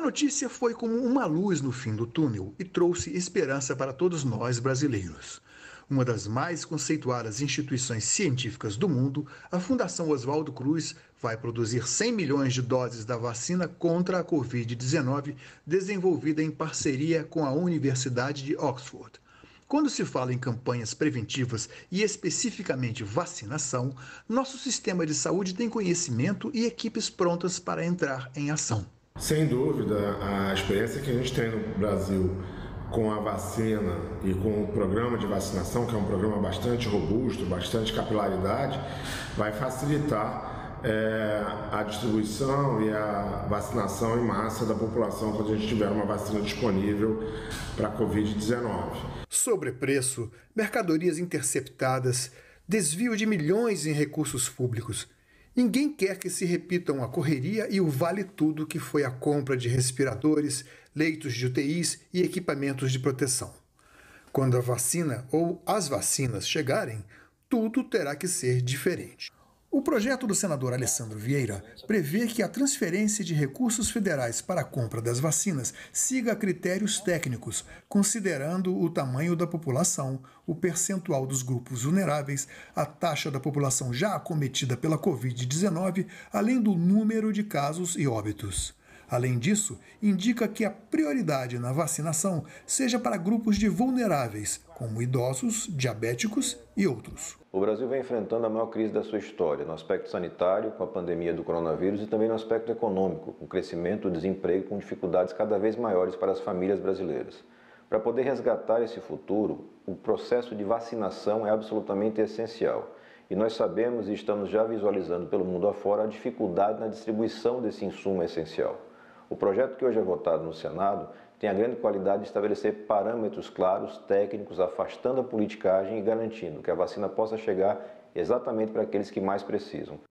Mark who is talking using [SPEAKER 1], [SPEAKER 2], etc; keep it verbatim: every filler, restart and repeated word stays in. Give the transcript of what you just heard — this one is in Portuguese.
[SPEAKER 1] notícia foi como uma luz no fim do túnel e trouxe esperança para todos nós brasileiros. Uma das mais conceituadas instituições científicas do mundo, a Fundação Oswaldo Cruz vai produzir cem milhões de doses da vacina contra a covid dezenove, desenvolvida em parceria com a Universidade de Oxford. Quando se fala em campanhas preventivas e especificamente vacinação, nosso sistema de saúde tem conhecimento e equipes prontas para entrar em ação.
[SPEAKER 2] Sem dúvida, a experiência que a gente tem no Brasil com a vacina e com o programa de vacinação, que é um programa bastante robusto, bastante capilaridade, vai facilitar é, a distribuição e a vacinação em massa da população quando a gente tiver uma vacina disponível para a covid dezenove.
[SPEAKER 1] Sobrepreço, mercadorias interceptadas, desvio de milhões em recursos públicos. Ninguém quer que se repitam a correria e o vale-tudo que foi a compra de respiradores, leitos de U T Is e equipamentos de proteção. Quando a vacina ou as vacinas chegarem, tudo terá que ser diferente. O projeto do senador Alessandro Vieira prevê que a transferência de recursos federais para a compra das vacinas siga critérios técnicos, considerando o tamanho da população, o percentual dos grupos vulneráveis, a taxa da população já acometida pela covid dezenove, além do número de casos e óbitos. Além disso, indica que a prioridade na vacinação seja para grupos de vulneráveis, como idosos, diabéticos e outros.
[SPEAKER 3] O Brasil vem enfrentando a maior crise da sua história, no aspecto sanitário, com a pandemia do coronavírus, e também no aspecto econômico, com o crescimento do desemprego, com dificuldades cada vez maiores para as famílias brasileiras. Para poder resgatar esse futuro, o processo de vacinação é absolutamente essencial. E nós sabemos e estamos já visualizando pelo mundo afora a dificuldade na distribuição desse insumo essencial. O projeto que hoje é votado no Senado tem a grande qualidade de estabelecer parâmetros claros, técnicos, afastando a politicagem e garantindo que a vacina possa chegar exatamente para aqueles que mais precisam.